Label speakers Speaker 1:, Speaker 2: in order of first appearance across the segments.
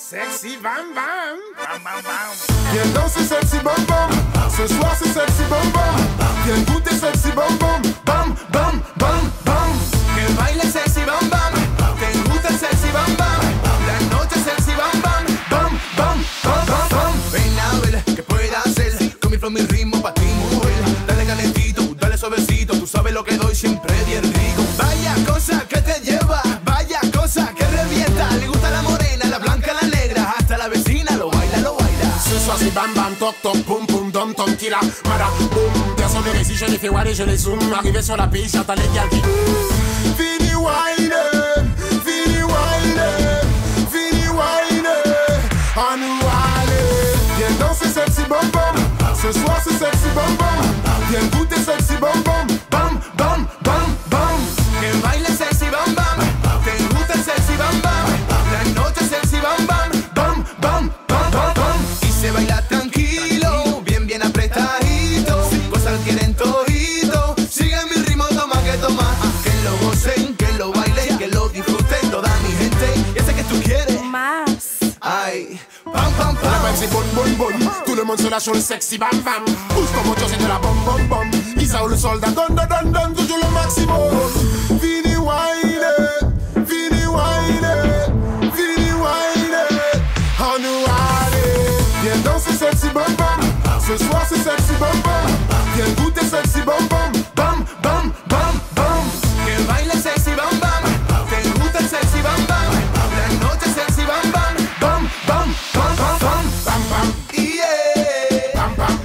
Speaker 1: Sexy bam bam, bam bam bam.
Speaker 2: Viens danser sexy bam bam. Ce soir c'est sexy bam bam. Viens goûter sexy bam bam. Bam bam bam bam.
Speaker 3: Que baile sexy bam bam. Te gusta el sexy bam bam. La noche sexy bam bam.
Speaker 2: Bam bam bam bam bam.
Speaker 3: Ven a ver qué puedo hacer. Con mi flow, mi ritmo pa' ti, mujer. Dale calentito, dale suavecito. Tú sabes lo que doy, siempre bien rico. Vaya cosa que te lleva, vaya cosa que revienta. Le gusta la morena, la blanca, la negra. Hasta la vecina lo baila, lo baila.
Speaker 2: Ce soir c'est bam bam, toc toc, boum boum, dom tom, tira, mara, boum. Personne ne réussit, je les fais wally, je les zoom. Arrivé sur la piste, j'entends les gars qui Fini wine, fini wine, fini wine. On nous aller. Viens danser sexy bam bam. Ce soir c'est sexy bam bam. Viens goûter sexy bam bam. Bam bam bam bam.
Speaker 3: Que baile sexy bam bam. Te gusta el sexy bam bam. La noche sexy bam bam.
Speaker 2: Bam bam bam bam bam.
Speaker 3: Y se baila tranquilo, bien bien apretadito. Cosas quieren todito. Sigue mi ritmo, toma que toma. Que lo gocen, que lo bailen, que lo disfruten toda mi gente. Y ese que tú quieres.
Speaker 4: Más.
Speaker 3: Ay, pam pam
Speaker 2: La
Speaker 3: pam.
Speaker 2: vibe c'est bon bon bon. Tout le monde se lâche sur le sexy bam bam. Bouge comme autre, c'est de la bom bom bom. Isa ou le soldat, donne donne donne donne toujours le maximum. Fini wine, fini wine, fini wine. On nous aller. Viens danser sexy bam bam. Ce soir c'est sexy bam bam. Viens goûter sexy bam bam. Bam bam bam bam.
Speaker 3: Que baile sexy bam bam. Te gusta el sexy bam bam. La noche sexy bam bam.
Speaker 2: Bam bam bam bam bam. Bam bam.
Speaker 3: Yeah.
Speaker 2: Bam bam.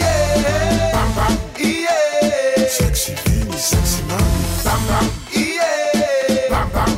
Speaker 3: Yeah.
Speaker 2: Bam bam.
Speaker 3: Yeah.
Speaker 2: Sexy fini, sexy mami. Bam bam.
Speaker 3: Yeah.
Speaker 2: Bam bam.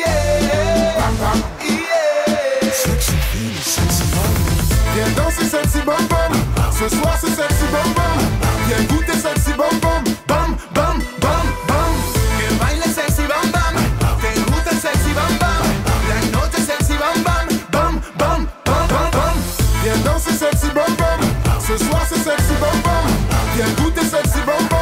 Speaker 3: Yeah.
Speaker 2: Bam bam.
Speaker 3: Yeah.
Speaker 2: Sexy fini, sexy mami. Viens danser sexy bam bam. Ce soir c'est sexy bam bam. Viens goûter sexy bam bam. Bam bam bam bam.
Speaker 3: Que baile sexy bam bam. Te gusta el sexy bam bam. La noche sexy bam bam.
Speaker 2: Bam bam bam bam bam. Viens danser sexy bam bam. Ce soir c'est sexy bam bam. Viens goûter sexy bam bam.